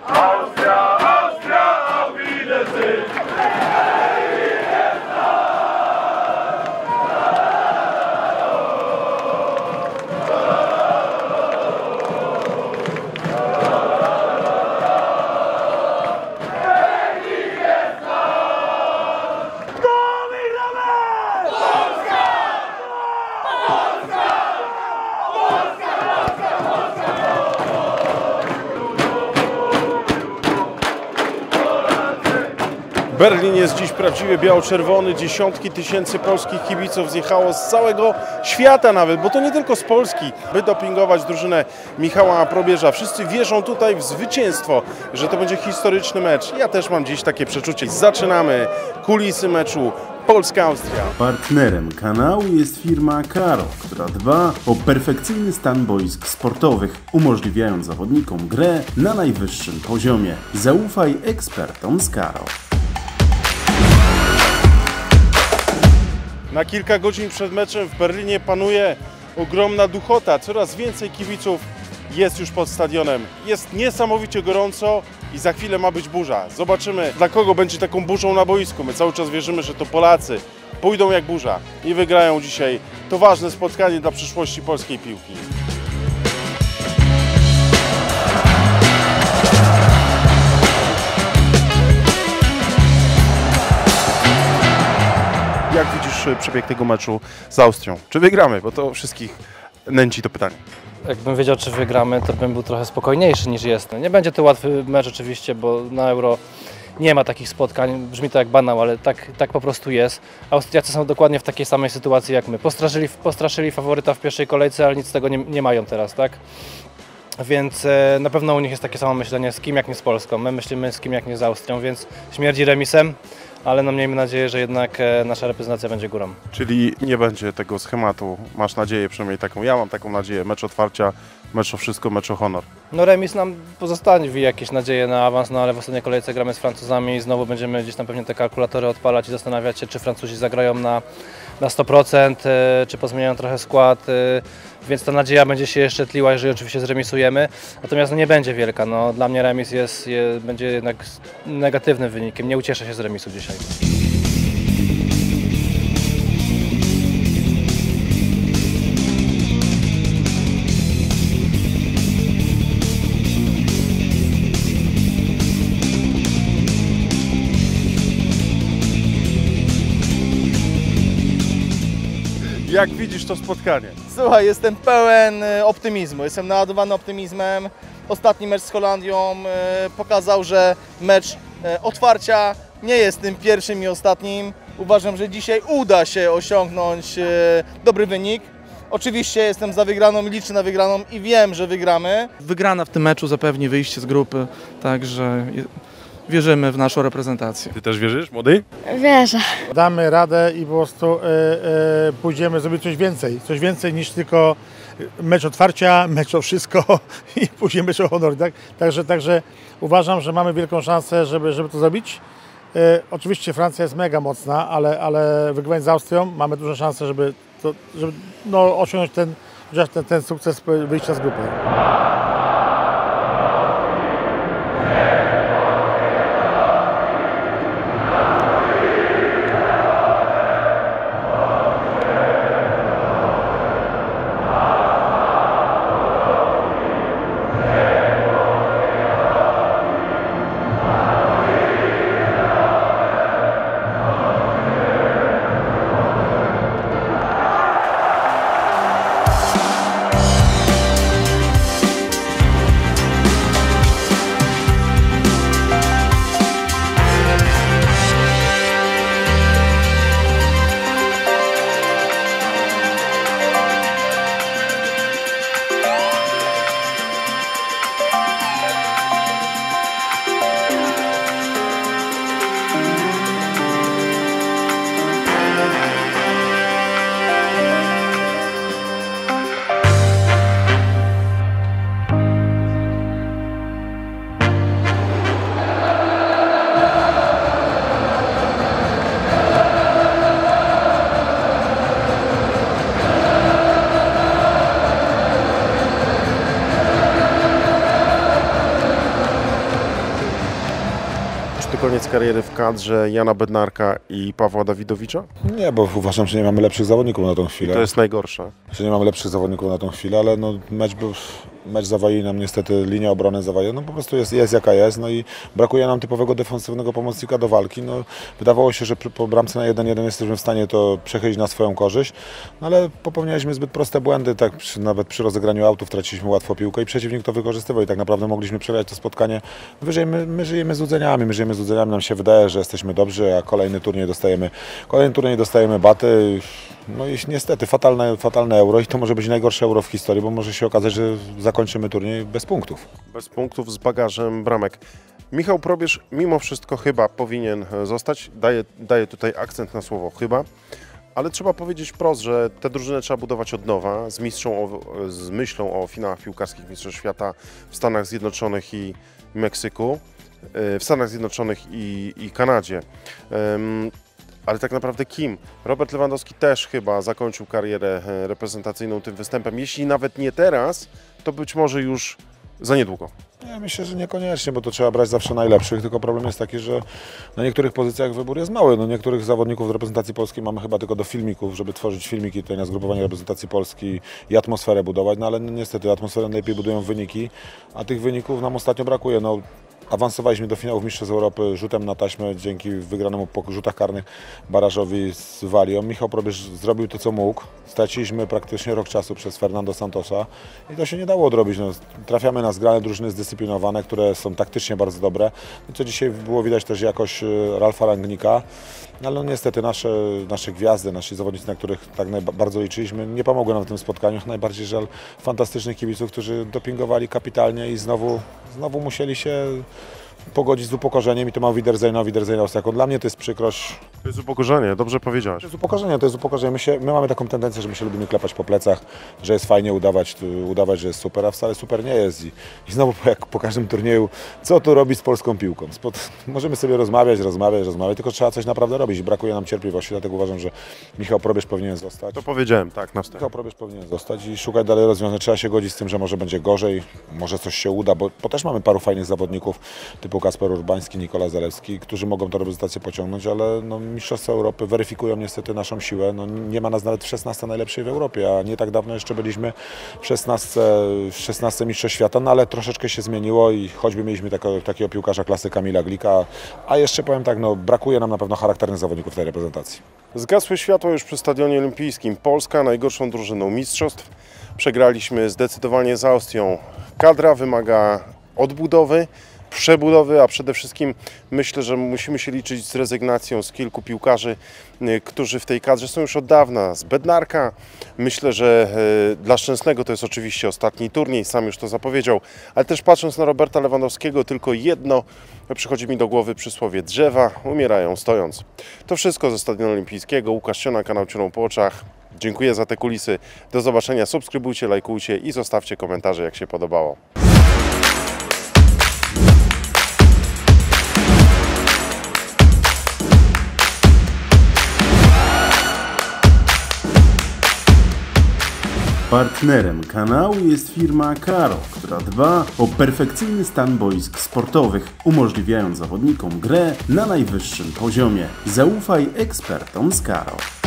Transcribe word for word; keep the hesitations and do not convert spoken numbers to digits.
Austria, Austria, auf Wiedersehen! Berlin jest dziś prawdziwie biało-czerwony, dziesiątki tysięcy polskich kibiców zjechało z całego świata nawet, bo to nie tylko z Polski, by dopingować drużynę Michała Probierza. Wszyscy wierzą tutaj w zwycięstwo, że to będzie historyczny mecz. Ja też mam dziś takie przeczucie. Zaczynamy kulisy meczu Polska-Austria. Partnerem kanału jest firma Karo, która dba o perfekcyjny stan boisk sportowych, umożliwiając zawodnikom grę na najwyższym poziomie. Zaufaj ekspertom z Karo. Na kilka godzin przed meczem w Berlinie panuje ogromna duchota. Coraz więcej kibiców jest już pod stadionem. Jest niesamowicie gorąco i za chwilę ma być burza. Zobaczymy, dla kogo będzie taką burzą na boisku. My cały czas wierzymy, że to Polacy pójdą jak burza i wygrają dzisiaj to ważne spotkanie dla przyszłości polskiej piłki. Jak widzisz przebieg tego meczu z Austrią? Czy wygramy? Bo to wszystkich nęci to pytanie. Jakbym wiedział, czy wygramy, to bym był trochę spokojniejszy niż jest. Nie będzie to łatwy mecz oczywiście, bo na Euro nie ma takich spotkań. Brzmi to jak banał, ale tak, tak po prostu jest. Austriacy są dokładnie w takiej samej sytuacji jak my. Postraszyli, postraszyli faworyta w pierwszej kolejce, ale nic z tego nie, nie mają teraz, tak? Więc e, na pewno u nich jest takie samo myślenie z kim jak nie z Polską. My myślimy z kim jak nie z Austrią, więc śmierdzi remisem. Ale no miejmy nadzieję, że jednak nasza reprezentacja będzie górą. Czyli nie będzie tego schematu, masz nadzieję przynajmniej taką, ja mam taką nadzieję, mecz otwarcia, mecz o wszystko, mecz o honor. No remis nam pozostawi jakieś nadzieje na awans, no ale w ostatniej kolejce gramy z Francuzami i znowu będziemy gdzieś tam pewnie te kalkulatory odpalać i zastanawiać się, czy Francuzi zagrają na, na sto procent, czy pozmieniają trochę skład, więc ta nadzieja będzie się jeszcze tliła, jeżeli oczywiście zremisujemy, natomiast no nie będzie wielka, no dla mnie remis jest, jest, będzie jednak negatywnym wynikiem, nie ucieszę się z remisu dzisiaj. Jak widzisz to spotkanie? Słuchaj, jestem pełen optymizmu, jestem naładowany optymizmem. Ostatni mecz z Holandią pokazał, że mecz otwarcia nie jest tym pierwszym i ostatnim. Uważam, że dzisiaj uda się osiągnąć dobry wynik. Oczywiście jestem za wygraną, liczę na wygraną i wiem, że wygramy. Wygrana w tym meczu zapewni wyjście z grupy, także wierzymy w naszą reprezentację. Ty też wierzysz, młody? Wierzę. Damy radę i po prostu y, y, pójdziemy zrobić coś więcej. Coś więcej niż tylko mecz otwarcia, mecz o wszystko i później mecz o honor. Tak? Także, także uważam, że mamy wielką szansę, żeby, żeby to zrobić. Y, oczywiście Francja jest mega mocna, ale, ale wygrywając z Austrią mamy duże szanse, żeby, to, żeby no, osiągnąć ten, ten, ten sukces wyjścia z grupy. to koniec kariery w kadrze Jana Bednarka i Pawła Dawidowicza? Nie, bo uważam, że nie mamy lepszych zawodników na tą chwilę. To jest najgorsze. Że nie mamy lepszych zawodników na tą chwilę, ale no, mecz był... Mecz zawali nam niestety, linia obrony zawali, no po prostu jest, jest jaka jest, no i brakuje nam typowego defensywnego pomocnika do walki. No, wydawało się, że po bramce na jeden jeden jesteśmy w stanie to przechylić na swoją korzyść, no ale popełnialiśmy zbyt proste błędy, tak przy, nawet przy rozegraniu autów traciliśmy łatwo piłkę i przeciwnik to wykorzystywał i tak naprawdę mogliśmy przegrać to spotkanie. Wyżej my, my żyjemy z łudzeniami, my żyjemy z łudzeniami, nam się wydaje, że jesteśmy dobrzy, a kolejny turniej dostajemy, kolejny turniej dostajemy baty. No i niestety fatalne, fatalne euro i to może być najgorsze euro w historii, bo może się okazać, że zakończymy turniej bez punktów. Bez punktów, z bagażem bramek. Michał Probierz mimo wszystko chyba powinien zostać. Daję, daję tutaj akcent na słowo chyba, ale trzeba powiedzieć wprost, że tę drużynę trzeba budować od nowa z, mistrzą, z myślą o finałach piłkarskich Mistrzostw Świata w Stanach Zjednoczonych i Meksyku, w Stanach Zjednoczonych i, i Kanadzie. Um, Ale tak naprawdę kim? Robert Lewandowski też chyba zakończył karierę reprezentacyjną tym występem. Jeśli nawet nie teraz, to być może już za niedługo. Ja myślę, że niekoniecznie, bo to trzeba brać zawsze najlepszych, tylko problem jest taki, że na niektórych pozycjach wybór jest mały. No niektórych zawodników z reprezentacji polskiej mamy chyba tylko do filmików, żeby tworzyć filmiki tutaj na zgrupowanie reprezentacji Polski i atmosferę budować, no ale niestety atmosferę najlepiej budują wyniki, a tych wyników nam ostatnio brakuje. No, awansowaliśmy do finałów Mistrzostw Europy rzutem na taśmę dzięki wygranemu po rzutach karnych barażowi z Walią. Michał Probierz zrobił to, co mógł. Straciliśmy praktycznie rok czasu przez Fernando Santosa i to się nie dało odrobić. No, trafiamy na zgrane drużyny zdyscyplinowane, które są taktycznie bardzo dobre. I co dzisiaj było widać też jakoś Ralfa Rangnicka. No, ale no, niestety nasze, nasze gwiazdy, nasi zawodnicy, na których tak bardzo liczyliśmy, nie pomogły nam w tym spotkaniu. Najbardziej żal fantastycznych kibiców, którzy dopingowali kapitalnie i znowu, znowu musieli się pogodzić z upokorzeniem i to ma Wiedersehen, Wiedersehen Osako. Dla mnie to jest przykrość. To jest upokorzenie, dobrze powiedziałeś. To jest upokorzenie, to jest upokorzenie. My, się, my mamy taką tendencję, że my się lubimy klepać po plecach, że jest fajnie udawać, udawać, że jest super, a wcale super nie jest. I, i znowu jak po każdym turnieju, co tu robić z polską piłką? Spod, możemy sobie rozmawiać, rozmawiać, rozmawiać, tylko trzeba coś naprawdę robić. Brakuje nam cierpliwości, dlatego uważam, że Michał Probierz powinien zostać. To powiedziałem, tak, na wstępie. Michał Probierz powinien zostać i szukać dalej rozwiązań. Trzeba się godzić z tym, że może będzie gorzej, może coś się uda, bo, bo też mamy paru fajnych zawodników typu Kasper Urbański, Nikola Zalewski, którzy mogą tę reprezentację pociągnąć, ale no, Mistrzostwa Europy weryfikują niestety naszą siłę. No, nie ma nas nawet w szesnastce najlepszej w Europie, a nie tak dawno jeszcze byliśmy w szesnastce Mistrzostw Świata, no ale troszeczkę się zmieniło i choćby mieliśmy tako, takiego piłkarza klasy Kamila Glika, a jeszcze powiem tak, no, brakuje nam na pewno charakternych zawodników w tej reprezentacji. Zgasły światło już przy Stadionie Olimpijskim. Polska najgorszą drużyną mistrzostw. Przegraliśmy zdecydowanie z Austrią. Kadra wymaga odbudowy, przebudowy, a przede wszystkim myślę, że musimy się liczyć z rezygnacją z kilku piłkarzy, którzy w tej kadrze są już od dawna. Z Bednarka. Myślę, że dla Szczęsnego to jest oczywiście ostatni turniej, sam już to zapowiedział, ale też patrząc na Roberta Lewandowskiego, tylko jedno przychodzi mi do głowy przysłowie: drzewa umierają stojąc. To wszystko ze Stadionu Olimpijskiego. Łukasz Siona, kanał Ciuną po oczach. Dziękuję za te kulisy. Do zobaczenia. Subskrybujcie, lajkujcie i zostawcie komentarze, jak się podobało. Partnerem kanału jest firma Karo, która dba o perfekcyjny stan boisk sportowych, umożliwiając zawodnikom grę na najwyższym poziomie. Zaufaj ekspertom z Karo.